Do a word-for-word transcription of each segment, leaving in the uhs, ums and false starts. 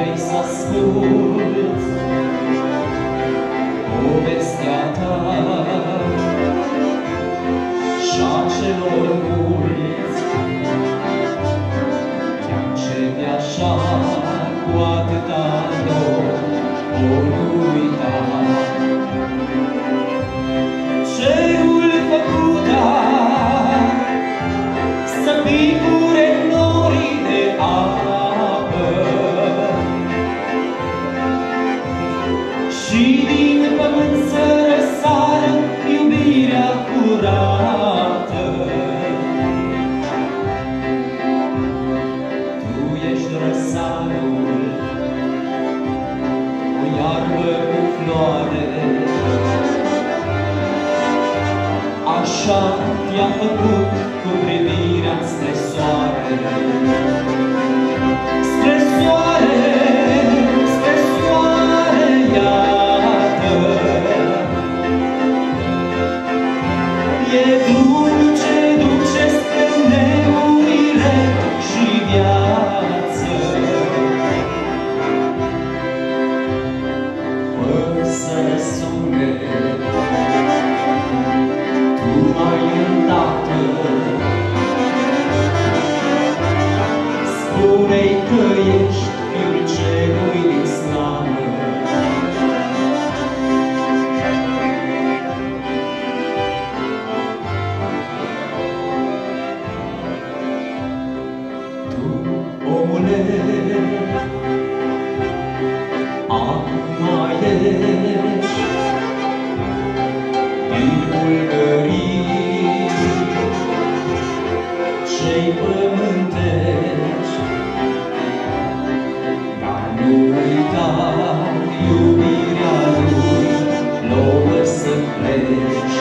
vrei să asculți povestea ta și-a celor mulți, chiar ce de așa cu atâta dor o nu uita. Cerul făcuta să picure norii de apă și din pământ să răsară iubirea curată. Tu ești răsarul, o iarbă cu floare, așa te-a făcut cu privirea spre soare. Spre soare, spre soare, iată, e dulce, dulce spre nemurire și viață. Fă să răsunde tu mai îndată, spune-i că ești fiul cerului din slavă. Tu, omule, acum ești din bulgării cei pământești, dar nu uita iubirea lui, plouă să pleci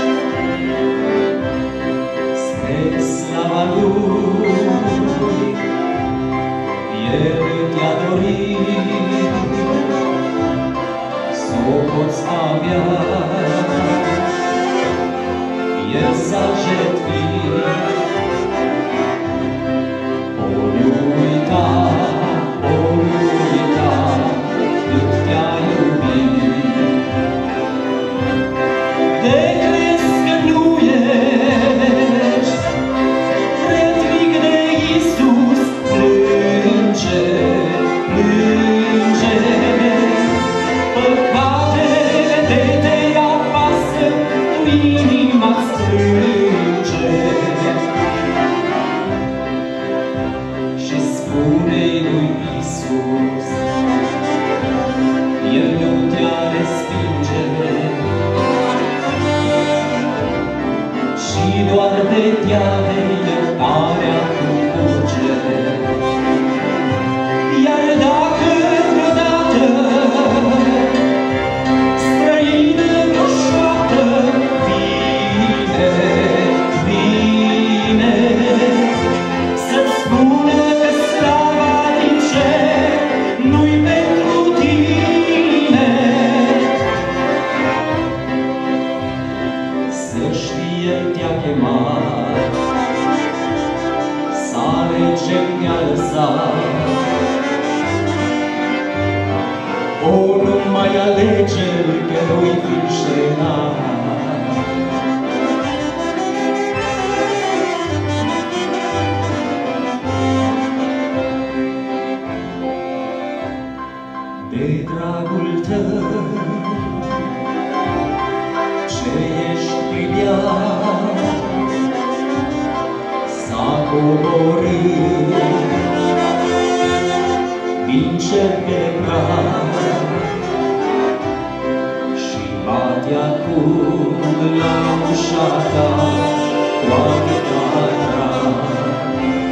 spre slava lui. El te-a dorit s-o poți avea, El s-a jertfit. O nu uita, o nu uita cât te-a iubit. De crezi că nu ești vrednic de Iisus, plânge, plânge. Păcatele de te apasă, tu inima-ți strânge. Și spune-i lui Iisus, El nu te-a respinge, și doar de te-ave iertarea tu curge. Iar dacă vreodată străină roșoată vine, vine să-ți spună că slava din cer nu-i pentru tine, să știe te-a chemat, să alegi ce te-a lăsat. O, nu mai alege-l că nu-i fi ștenat. De dragul tău ce ești priviat s-a coborât din cer pe prag și bate acum la ușa ta cu atâta drag.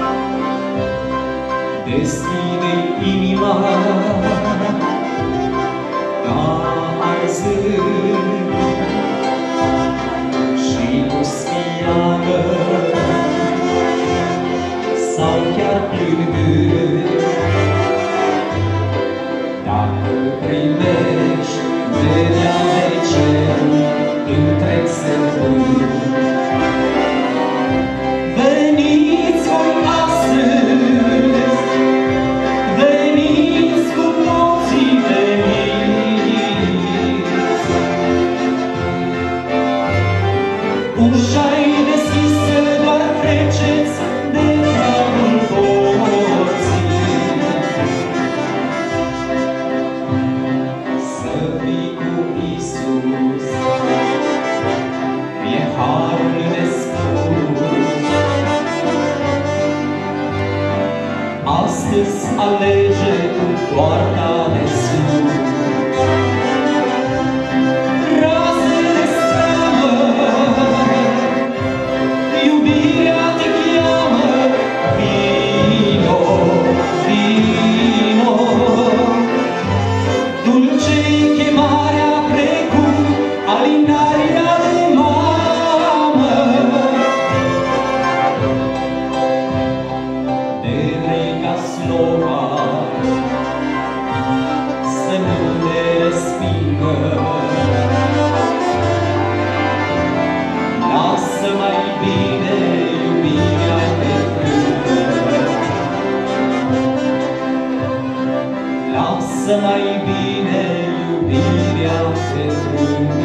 Deschide-i inima ca arzând și cu sfială sau chiar plângând. Dacă primești vederea de cer întreg sărbând, veniți voi astăzi, veniți cu noi. poarta de sus. Raze de stramă, iubirea te cheamă, vino, vino. Dulce-i chemarea precum alinarea de mamă. De vrei ca slova să nu te respingă, lasă mai bine iubirea te frângă. Lasă mai bine iubirea te frângă.